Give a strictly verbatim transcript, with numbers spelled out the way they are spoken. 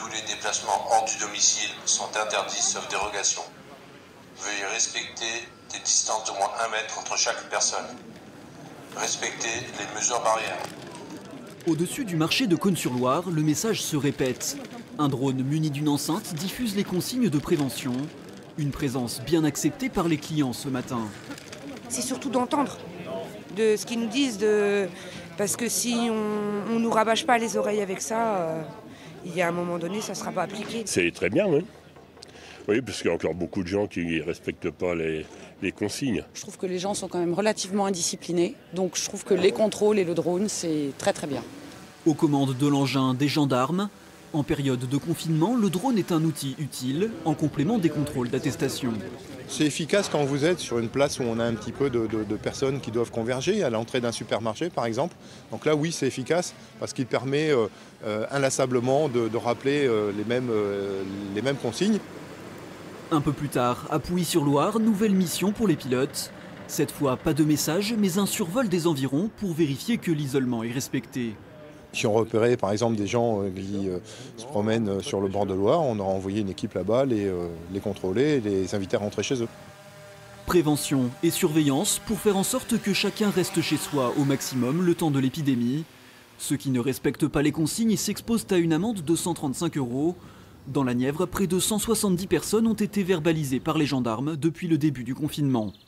Tous les déplacements hors du domicile sont interdits sauf dérogation. Veuillez respecter des distances d'au moins un mètre entre chaque personne. Respectez les mesures barrières. Au-dessus du marché de Cosne-sur-Loire, le message se répète. Un drone muni d'une enceinte diffuse les consignes de prévention. Une présence bien acceptée par les clients ce matin. C'est surtout d'entendre de ce qu'ils nous disent, de... parce que si on ne nous rabâche pas les oreilles avec ça, euh, il y a un moment donné, ça ne sera pas appliqué. C'est très bien, oui. Oui, parce qu'il y a encore beaucoup de gens qui ne respectent pas les, les consignes. Je trouve que les gens sont quand même relativement indisciplinés. Donc je trouve que les contrôles et le drone, c'est très très bien. Aux commandes de l'engin des gendarmes, en période de confinement, le drone est un outil utile en complément des contrôles d'attestation. C'est efficace quand vous êtes sur une place où on a un petit peu de, de, de personnes qui doivent converger, à l'entrée d'un supermarché par exemple. Donc là oui, c'est efficace parce qu'il permet euh, euh, inlassablement de, de rappeler euh, les, mêmes, euh, les mêmes consignes. Un peu plus tard, à Pouilly-sur-Loire, nouvelle mission pour les pilotes. Cette fois, pas de message, mais un survol des environs pour vérifier que l'isolement est respecté. Si on repérait par exemple des gens qui euh, se promènent sur le bord de Loire, on aura envoyé une équipe là-bas, les, euh, les contrôler et les inviter à rentrer chez eux. Prévention et surveillance pour faire en sorte que chacun reste chez soi au maximum le temps de l'épidémie. Ceux qui ne respectent pas les consignes s'exposent à une amende de cent trente-cinq euros. Dans la Nièvre, près de cent soixante-dix personnes ont été verbalisées par les gendarmes depuis le début du confinement.